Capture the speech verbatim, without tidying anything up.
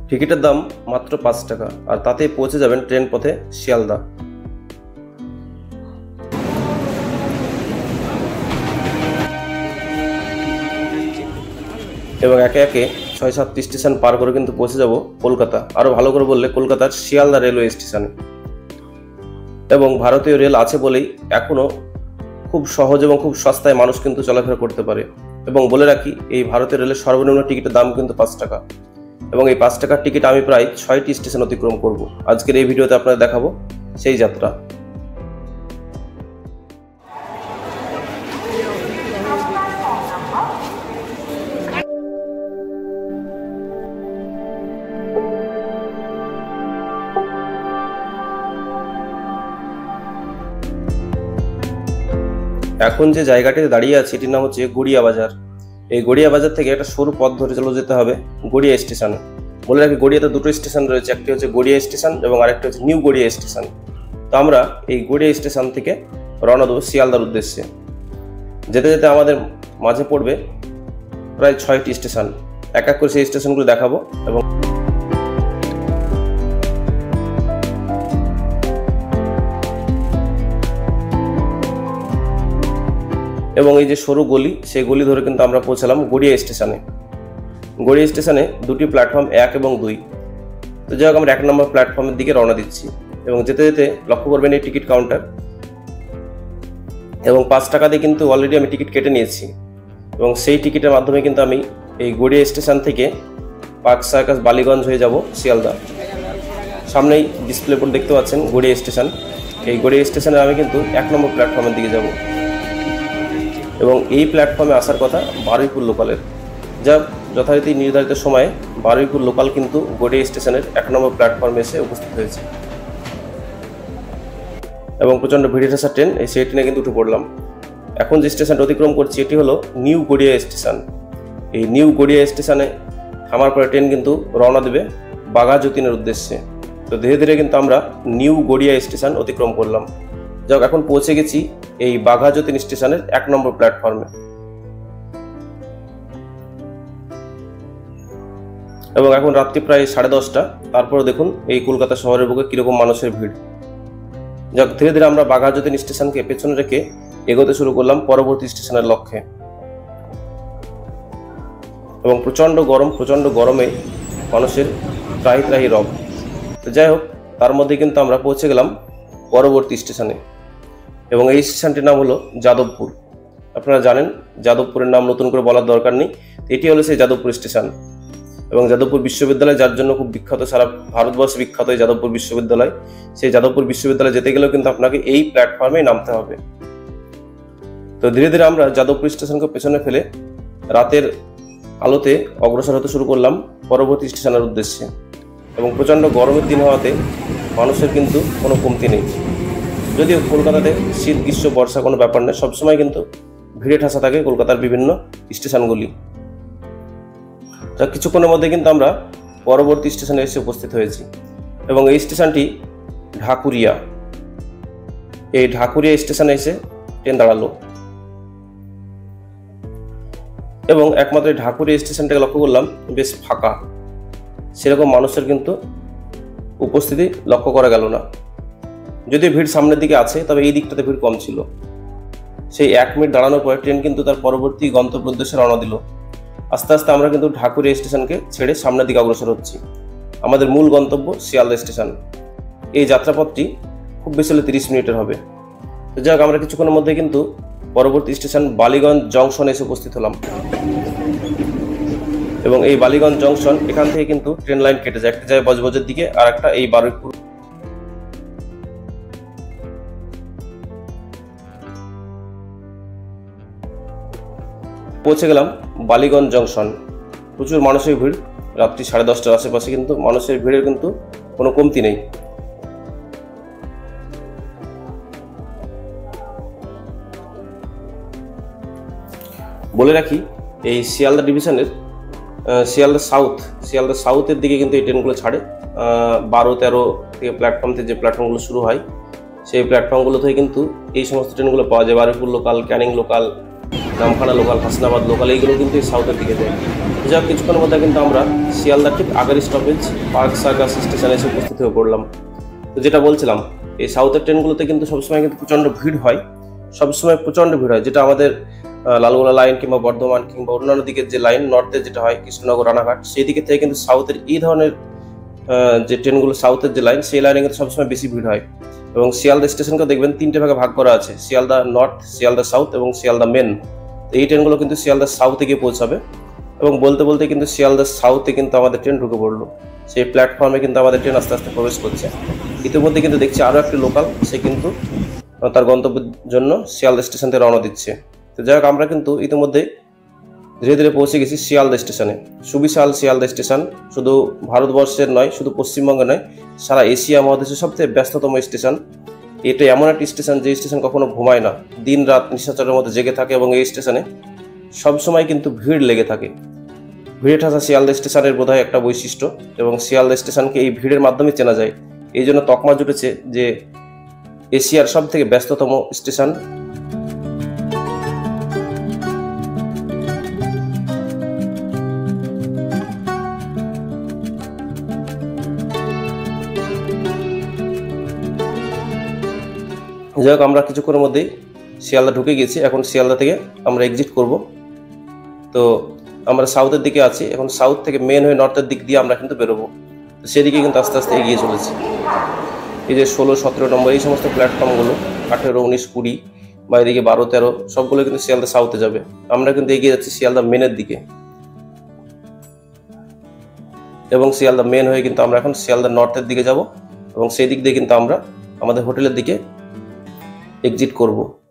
টিকিটের দাম মাত্র পাঁচ টাকা, আর তাতেই পৌঁছে যাবেন ট্রেন পথে শিয়ালদা। এবং একে একে ছয় সাতটি স্টেশন পার করে কিন্তু পৌঁছে যাব কলকাতা, আরও ভালো করে বললে কলকাতার শিয়ালদা রেলওয়ে স্টেশনে। এবং ভারতীয় রেল আছে বলেই এখনও খুব সহজ এবং খুব সস্তায় মানুষ কিন্তু চলাফেরা করতে পারে। এবং বলে রাখি, এই ভারতীয় রেলের সর্বনিম্ন টিকিটের দাম কিন্তু পাঁচ টাকা, এবং এই পাঁচ টাকার টিকিট আমি প্রায় ছয়টি স্টেশন অতিক্রম করব। আজকের এই ভিডিওতে আপনাদের দেখাবো সেই যাত্রা। এখন যে জায়গাটিতে দাঁড়িয়ে আছে এটির নাম হচ্ছে গড়িয়া বাজার। এই গড়িয়া বাজার থেকে একটা সরু পথ ধরে চলে যেতে হবে গড়িয়া স্টেশনে। বলে রাখি, গড়িয়াতে দুটো স্টেশন রয়েছে, একটি হচ্ছে গড়িয়া স্টেশন এবং আরেকটি হচ্ছে নিউ গড়িয়া স্টেশন। তো আমরা এই গড়িয়া স্টেশন থেকে রওনা দেবো শিয়ালদার উদ্দেশ্যে। যেতে যেতে আমাদের মাঝে পড়বে প্রায় ছয়টি স্টেশন, এক এক করে সেই স্টেশনগুলো দেখাবো। এবং এবং এই যে সরু গলি, সেই গলি ধরে কিন্তু আমরা পৌঁছালাম গড়িয়া স্টেশনে। গড়িয়া স্টেশনে দুটি প্ল্যাটফর্ম এক এবং দুই। তো যাই হোক, আমরা এক নম্বর প্ল্যাটফর্মের দিকে রওনা দিচ্ছি। এবং যেতে যেতে লক্ষ্য করবেন এই টিকিট কাউন্টার, এবং পাঁচ টাকা দিয়ে কিন্তু অলরেডি আমি টিকিট কেটে নিয়েছি। এবং সেই টিকিটের মাধ্যমে কিন্তু আমি এই গড়িয়া স্টেশন থেকে পার্ক সার্কাস বালিগঞ্জ হয়ে যাব শিয়ালদা। সামনেই ডিসপ্লে বোর্ড দেখতে পাচ্ছেন গড়িয়া স্টেশন। এই গড়িয়া স্টেশনে আমি কিন্তু এক নম্বর প্ল্যাটফর্মের দিকে যাব। এবং এই প্ল্যাটফর্মে আসার কথা বারুইপুর লোকালের, যা যথারীতি নির্ধারিত সময়ে বারুইপুর লোকাল কিন্তু গড়িয়া স্টেশনের এক নম্বর প্ল্যাটফর্মে এসে উপস্থিত হয়েছে। এবং প্রচণ্ড ভিড়ে ঠেসা ট্রেন, এই সেই ট্রেনে কিন্তু উঠে পড়লাম। এখন যে স্টেশনটা অতিক্রম করছি এটি হলো নিউ গড়িয়া স্টেশন। এই নিউ গড়িয়া স্টেশনে থামার পরে ট্রেন কিন্তু রওনা দেবে বাঘা যতীনের উদ্দেশ্যে। তো ধীরে ধীরে কিন্তু আমরা নিউ গড়িয়া স্টেশন অতিক্রম করলাম। যাক, এখন পৌঁছে গেছি এই বাঘা যতীন স্টেশনের এক নম্বর প্ল্যাটফর্মে। এবং এখন রাত্রি প্রায় সাড়ে দশটা। তারপরে দেখুন এই কলকাতা শহরের বুকে কিরকম মানুষের ভিড়। যাক, ধীরে ধীরে আমরা বাঘা যতীন স্টেশনকে পেছনে রেখে এগোতে শুরু করলাম পরবর্তী স্টেশনের লক্ষ্যে। এবং প্রচণ্ড গরম, প্রচণ্ড গরমে মানুষের ত্রাহি ত্রাহি রব। তো যাই হোক, তার মধ্যে কিন্তু আমরা পৌঁছে গেলাম পরবর্তী স্টেশনে। এবং এই স্টেশনটির নাম হলো যাদবপুর। আপনারা জানেন যাদবপুরের নাম নতুন করে বলার দরকার নেই। এটি হলো সেই যাদবপুর স্টেশন। এবং যাদবপুর বিশ্ববিদ্যালয়, যার জন্য খুব বিখ্যাত, সারা ভারতবর্ষে বিখ্যাত এই যাদবপুর বিশ্ববিদ্যালয়। সেই যাদবপুর বিশ্ববিদ্যালয়ে যেতে গেলেও কিন্তু আপনাকে এই প্ল্যাটফর্মে নামতে হবে। তো ধীরে ধীরে আমরা যাদবপুর স্টেশনকে পেছনে ফেলে রাতের আলোতে অগ্রসর হতে শুরু করলাম পরবর্তী স্টেশনের উদ্দেশ্যে। এবং প্রচণ্ড গরমের দিন হওয়াতে মানুষের কিন্তু কোনো কমতি নেই। যদিও কলকাতাতে শীত, গ্রীষ্ম, বর্ষা কোনো ব্যাপার নেই, সবসময় কিন্তু ভিড়ে ঠাসা থাকে কলকাতার বিভিন্ন স্টেশনগুলি। তা কিছুক্ষণের মধ্যে কিন্তু আমরা পরবর্তী স্টেশনে এসে উপস্থিত হয়েছি। এবং এই স্টেশনটি ঢাকুরিয়া। এই ঢাকুরিয়া স্টেশনে এসে ট্রেন দাঁড়ালো। এবং একমাত্র ঢাকুরিয়া স্টেশনটাকে লক্ষ্য করলাম বেশ ফাঁকা, সেরকম মানুষের কিন্তু উপস্থিতি লক্ষ্য করা গেল না। যদিও ভিড় সামনের দিকে আছে, তবে এই দিকটাতে ভিড় কম ছিল। সেই এক মিনিট দাঁড়ানোর পরে ট্রেন কিন্তু তার পরবর্তী গন্তব্য উদ্দেশ্যে রওনা দিল। আস্তে আস্তে আমরা কিন্তু ঢাকুরিয়া স্টেশনকে ছেড়ে সামনের দিকে অগ্রসর হচ্ছি। আমাদের মূল গন্তব্য শিয়ালদা স্টেশন। এই যাত্রাপথটি খুব বেশি হলে তিরিশ মিনিটের হবে। তো যাক, আমরা কিছুক্ষণের মধ্যে কিন্তু পরবর্তী স্টেশন বালিগঞ্জ জংশনে এসে উপস্থিত হলাম। এবং এই বালিগঞ্জ জংশন, এখান থেকে কিন্তু ট্রেন লাইন কেটে যায়, একটা যায় বজবজের দিকে আর একটা এই বারুইপুর। পৌঁছে গেলাম বালিগঞ্জ জংশন। প্রচুর মানুষের ভিড়, রাত্রি সাড়ে দশটার আশেপাশে কিন্তু মানুষের ভিড়ের কিন্তু কোনো কমতি নেই। বলে রাখি, এই শিয়ালদা ডিভিশনের শিয়ালদা সাউথ শিয়ালদা সাউথের দিকে কিন্তু এই ট্রেনগুলো ছাড়ে। বারো তেরো থেকে প্ল্যাটফর্ম থেকে যে প্ল্যাটফর্মগুলো শুরু হয়, সেই প্ল্যাটফর্মগুলো থেকে কিন্তু এই সমস্ত ট্রেনগুলো পাওয়া যায়। Baruipur local, Canning local, Namkhana local, Hasnabad local, এইগুলো কিন্তু এই সাউথের দিকে যায়। যা কিছুক্ষণের মধ্যে কিন্তু আমরা শিয়ালদার ঠিক আগের স্টপেজ পার্ক সার্কাস স্টেশনে এসে উপস্থিত হয়ে পড়লাম। তো যেটা বলছিলাম, এই সাউথের ট্রেনগুলোতে কিন্তু সবসময় কিন্তু প্রচণ্ড ভিড় হয়, সবসময় প্রচণ্ড ভিড় হয়। যেটা আমাদের লালগোলা লাইন কিংবা বর্ধমান কিংবা অন্যান্য দিকের যে লাইন নর্থের যেটা হয় কৃষ্ণনগর রানাঘাট, সেই দিকে থেকে কিন্তু সাউথের এই ধরনের যে ট্রেনগুলো সাউথের যে লাইন, সেই লাইনে কিন্তু সবসময় বেশি ভিড় হয়। এবং শিয়ালদা স্টেশনকে দেখবেন তিনটে ভাগে ভাগ করা আছে, শিয়ালদা নর্থ, শিয়ালদা সাউথ এবং শিয়ালদা মেন। এই ট্রেনগুলো কিন্তু শিয়ালদা সাউথে গিয়ে পৌঁছাবে। এবং বলতে বলতে কিন্তু শিয়ালদা সাউথে কিন্তু আমাদের ট্রেন ঢুকে পড়লো। সেই প্ল্যাটফর্মে কিন্তু আমাদের ট্রেন আস্তে আস্তে প্রবেশ করছে। ইতিমধ্যে কিন্তু দেখছি আরও একটি লোকাল, সে কিন্তু তার গন্তব্যের জন্য শিয়ালদা স্টেশন থেকে রওনা দিচ্ছে। তো যাই হোক, আমরা কিন্তু ইতিমধ্যে ধীরে ধীরে পৌঁছে গেছি শিয়ালদা স্টেশনে। সুবিশাল শিয়ালদা স্টেশন শুধু ভারতবর্ষের নয়, শুধু পশ্চিমবঙ্গে নয়, সারা এশিয়া মহাদেশের সবথেকে ব্যস্ততম স্টেশন। এটা এমন একটি স্টেশন যে স্টেশন কখনো ঘুমায় না, দিন রাত নিশাচরের মধ্যে জেগে থাকে। এবং এই স্টেশনে সবসময় কিন্তু ভিড় লেগে থাকে। ভিড়ে ঠাসা শিয়ালদা স্টেশনের বোধহয় একটা বৈশিষ্ট্য, এবং শিয়ালদা স্টেশনকে এই ভিড়ের মাধ্যমে চেনা যায়। এই জন্য তকমা জুটেছে যে এশিয়ার সব থেকে ব্যস্ততম স্টেশন। যাই হোক, আমরা কিছুক্ষণের মধ্যেই শিয়ালদা ঢুকে গেছি। এখন শিয়ালদা থেকে আমরা এক্সিট করব। তো আমরা সাউথের দিকে আছি, এখন সাউথ থেকে মেন হয়ে নর্থের দিক দিয়ে আমরা কিন্তু বেরোবো। তো সেদিকে কিন্তু আস্তে আস্তে এগিয়ে চলেছি। এই যে ষোলো সতেরো নম্বর এই সমস্ত প্ল্যাটফর্মগুলো, আঠেরো উনিশ কুড়ি বা এদিকে বারো তেরো, সবগুলো কিন্তু শিয়ালদা সাউথে যাবে। আমরা কিন্তু এগিয়ে যাচ্ছি শিয়ালদা মেনের দিকে, এবং শিয়ালদা মেন হয়ে কিন্তু আমরা এখন শিয়ালদা নর্থের দিকে যাব, এবং সেই দিক দিয়ে কিন্তু আমরা আমাদের হোটেলের দিকে এক্সিট করব।